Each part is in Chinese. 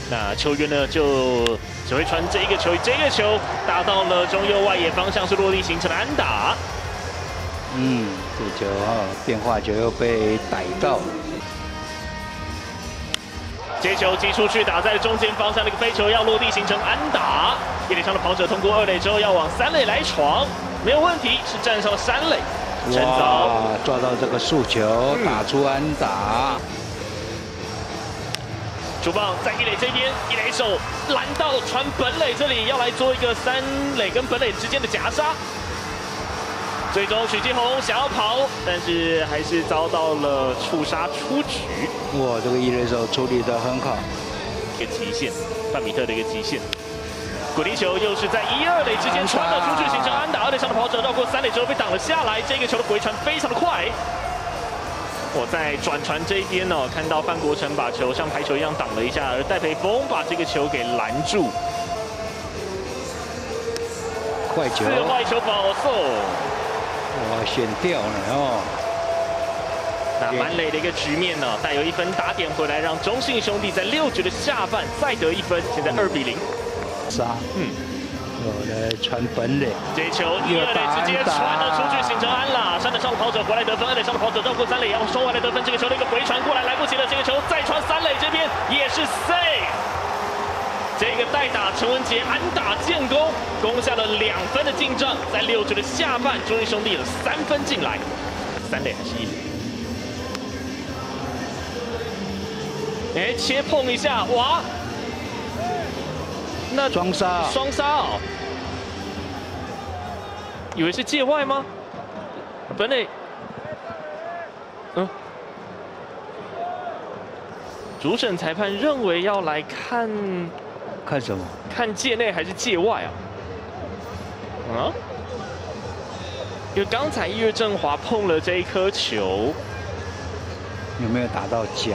那球员呢就只会传这一个球，这个球打到了中右外野方向，是落地形成了安打。 这球变化球又被逮到。 接球击出去，打在中间方向的一个飞球，要落地形成安打。一垒上的跑者通过2垒之后，要往3垒来闯，没有问题，是站上了3垒。陈早抓到这个速球，打出安打。 主棒在1垒这边，一垒手拦到传本垒这里，要来做一个3垒跟本垒之间的夹杀。最终许金宏想要跑，但是还是遭到了触杀出局。 哇，这个一垒手处理得很好。 一个极限，范米特的一个极限。滚地球又是在1、2垒之间传了出去，形成安打。2垒上的跑者绕过3垒之后被挡了下来，这个球的回传非常的快。我在转传这一边哦，看到范国成把球像排球一样挡了一下，而戴培峰把这个球给拦住。 快球， 这个坏球保送。 哇，选掉了哦。 那满垒的一个局面呢，带有1分打点回来，让中信兄弟在6局的下半再得1分，现在2比0。 杀，我来传本垒， 这一球1、2垒直接传了出去，形成安打。3垒上的跑者回来得分，2垒上的跑者绕过3垒，要收回来得分。这个球的一个回传过来来不及了，这个球再传3垒这边也是 safe。 这个代打陈文杰安打建功，攻下了2分的进账。在6局的下半，中信兄弟有3分进来，3垒还是1垒？哎，切碰一下，哇！那双杀， 双杀哦，以为是界外吗？本垒，主审裁判认为要来看。 看什么？ 看界内还是界外啊？因为刚才1月振华碰了这一颗球， 有没有打到脚？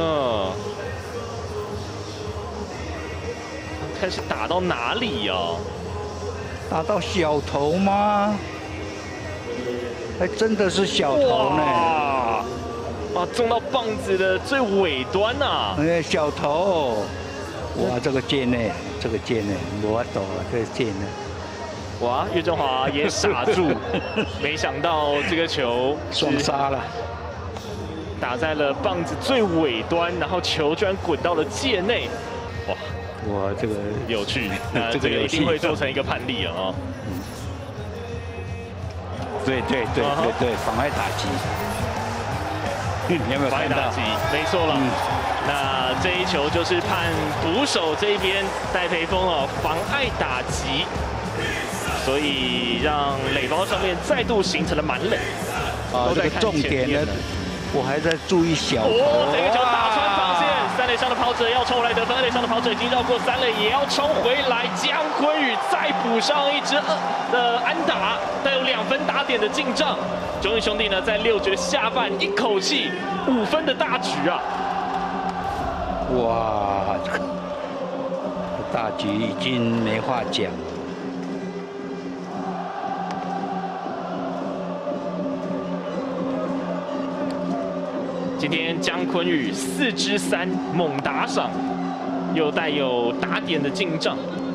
看是打到哪里哦？ 打到小头吗？还真的是小头呢！ 哇，中到棒子的最尾端呐！ 哎，小头。 哇，这个界内，我懂了，这个界内。 哇，岳振华也傻住，没想到这个球双杀了， 打在了棒子最尾端，然后球居然滚到了界内。哇， 这个有趣，那这个一定会做成一个判例啊。 对，妨碍打击。你有没有看到？ 没错了。那这一球就是判捕手这边戴培峰哦妨碍打击，所以让垒包上面再度形成了满垒。 这个重点呢，我还在注意小头。 这个球打穿防线，3垒上的跑者要冲回来得分，2垒上的跑者已经绕过3垒，也要冲回来。江坤宇再补上一支安打，带有2分打点的进账。中信兄弟呢，在6局的下半一口气5分的大局啊！ 哇，这个大局已经没话讲了。 今天江坤宇4支3猛打赏，又带有打点的进账。